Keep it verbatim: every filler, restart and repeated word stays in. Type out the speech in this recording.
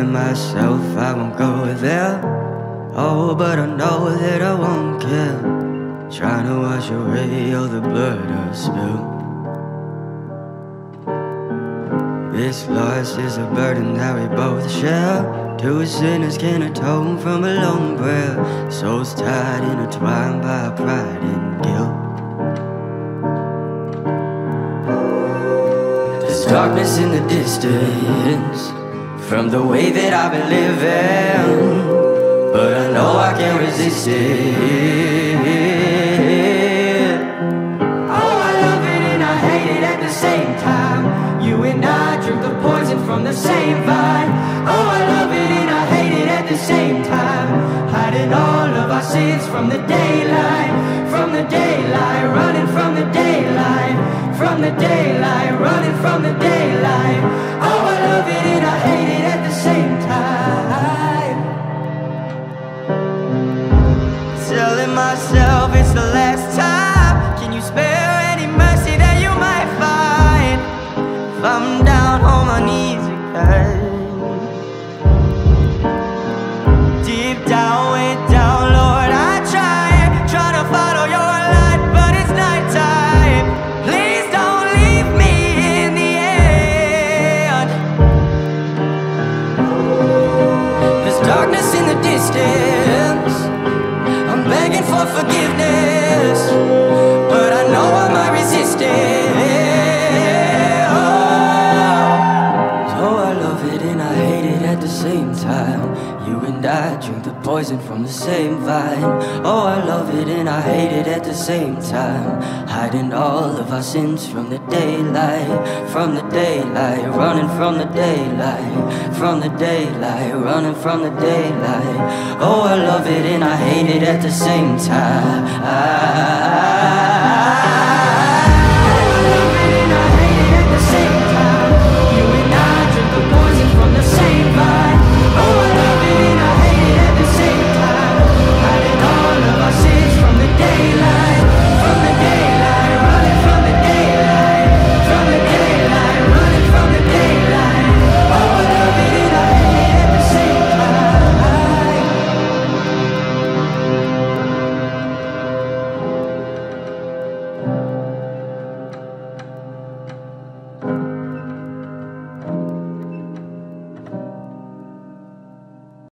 Telling myself I won't go there. Oh, but I know that I won't care. Trying to wash away all the blood I spilled. This loss is a burden that we both share. Two sinners can atone from a lone prayer. Souls tied, intertwined by pride and guilt. There's darkness in the distance from the way that I've been living, but I know I can't resist it. Oh, I love it and I hate it at the same time. You and I drink the poison from the same vine. Oh, I love it and I hate it at the same time. Hiding all of our sins from the daylight, from the daylight, running from the daylight, from the daylight, running from the daylight. Oh, I love it and I hate it at the same time. Telling myself it's the last time. Can you spare any mercy that you might find? If I'm down on my knees again, deep down, way down, Lord, I try, try to follow your light, but it's nighttime. Please don't leave me in the end. There's darkness in the distance. I'm begging for forgiveness, but I know I might resist it. At the same time, you and I drink the poison from the same vine. Oh, I love it and I hate it at the same time. Hiding all of our sins from the daylight, from the daylight, running from the daylight, from the daylight, running from the daylight. Oh, I love it and I hate it at the same time. I